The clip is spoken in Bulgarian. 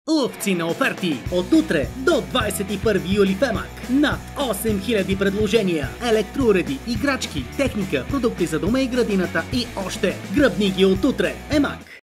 Ловци на оферти от утре до 21 юли в ЕМАГ. Над 8000 предложения, електроуреди, играчки, техника, продукти за дома и градината и още. Гръбни ги от утре. ЕМАГ.